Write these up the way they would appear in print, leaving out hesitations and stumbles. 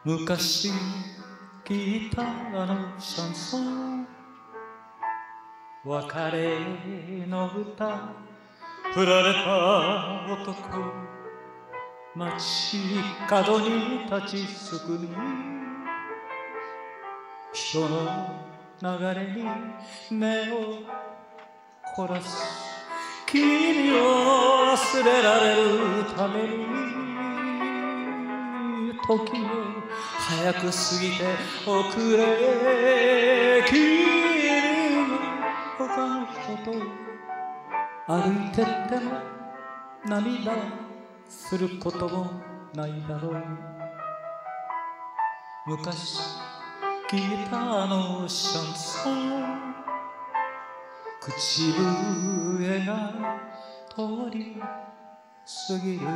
昔聞いたあのシャンソン、別れの歌、振られた男、街角に立ちすくみ、人の流れに目を凝らす、君を忘れられるために時を早く過ぎて遅れ、君が他の人と歩いてっても涙することもないだろう。昔聞いたあのシャンソン、口笛が通り過ぎる。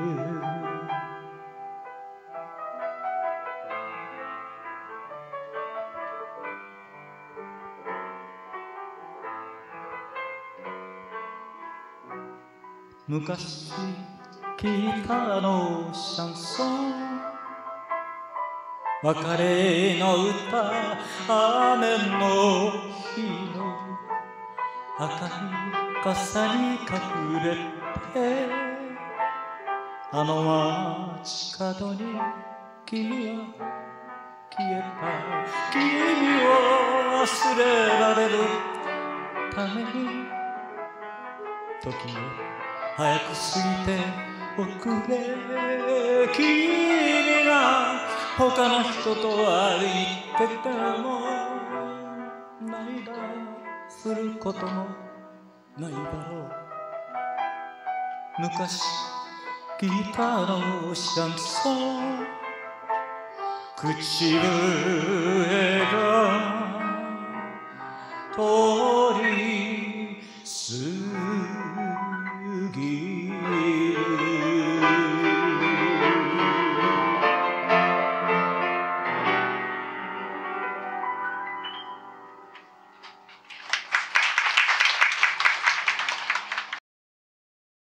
昔聞いたあのシャンソン、別れの歌、雨の日の赤い傘に隠れて、あの街角に君は消えた。君を忘れられるために時を早く過ぎて遅れ、君が他の人と歩いてても涙することもないだろう。昔聞いたあのシャンソン、口笛が